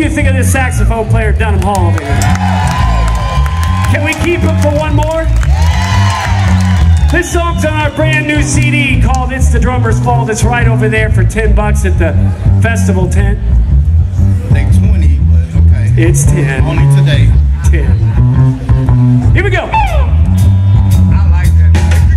you think of this saxophone player Dunham Hall over here? Can we keep him for one more? This song's on our brand new CD called It's the Drummer's Fault. It's right over there for $10 at the festival tent. I think 20, but okay. It's 10. Only today. 10. Here we go. I like that.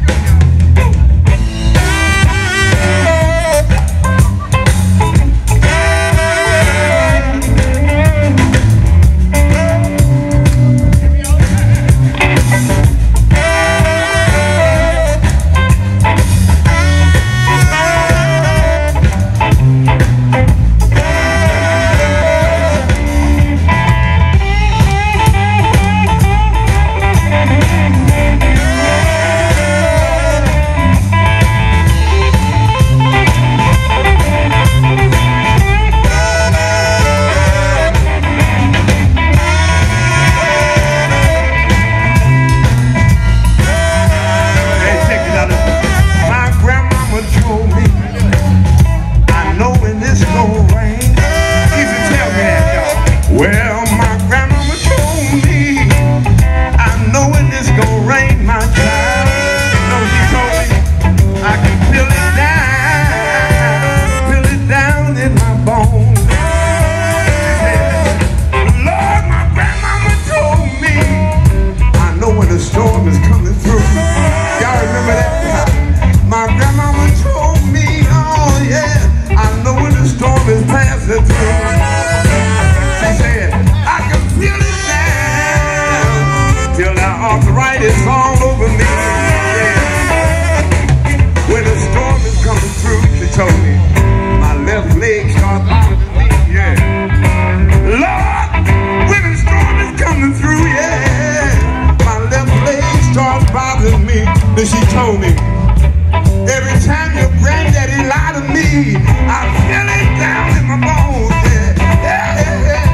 Well, my grandmama told me, I know when it's gonna rain, my child. You know, she told me I can feel it down in my bones. She said, Lord, my grandmama told me, I know when the storm is coming through. Y'all remember that? My grandmama told me, oh yeah, I know when the storm is passing through. She said, I can feel it now, till the arthritis all over me. Yeah. When the storm is coming through, she told me, my left leg starts bothering me. Yeah. Lord, when the storm is coming through, yeah, my left leg starts bothering me. Then she told me, every time your granddaddy lied to me, I feel it down in my bones. Yeah, yeah, yeah.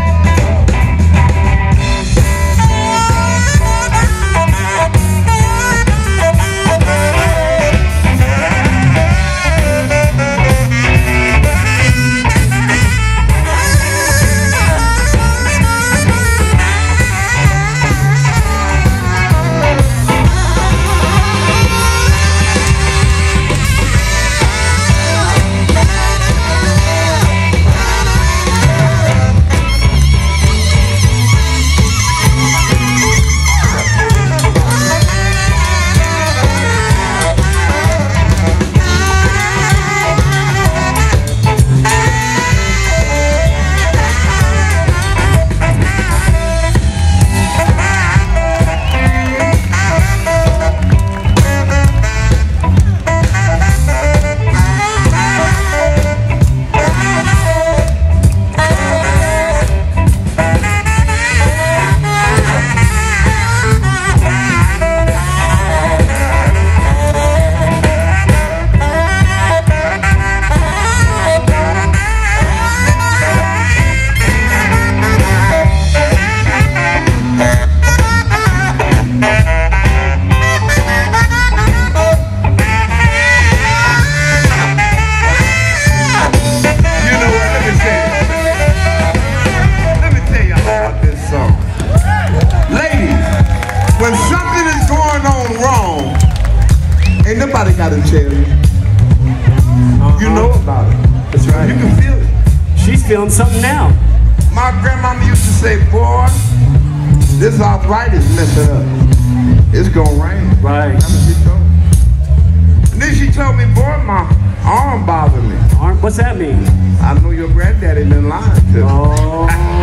Nobody got to tell you. You know about it. That's right. You can feel it. She's feeling something now. My grandmama used to say, boy, this arthritis messing up. It's gonna rain. Right. That's what she told me. And then she told me, boy, my arm bothers me. Arm? What's that mean? I know your granddaddy been lying to me. Oh.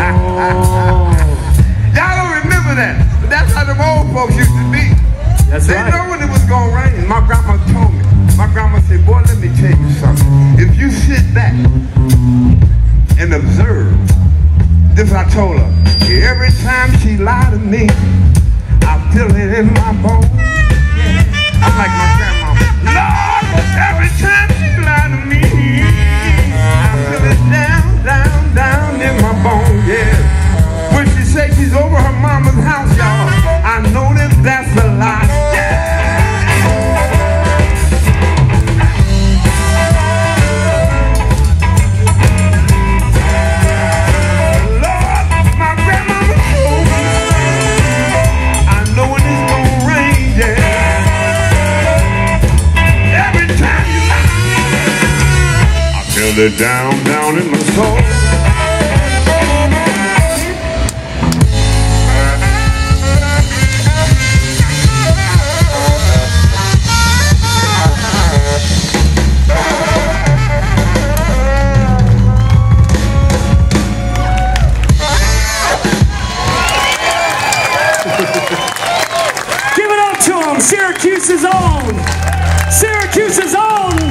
Y'all don't remember that, but that's how the old folks used to be. That's they right. know when it was gonna rain. My grandma told me. My grandma said, boy, let me tell you something. If you sit back and observe, this I told her, every time she lied to me, I feel it in my bones. I'm like my grandma. Lord, every time she lied to me, I feel it down in my bones, yeah. When she said she's over her mama's house, y'all, I know that that's a lie. Yeah. Lord, feel it down, down in my soul. Give it up to him, Syracuse's own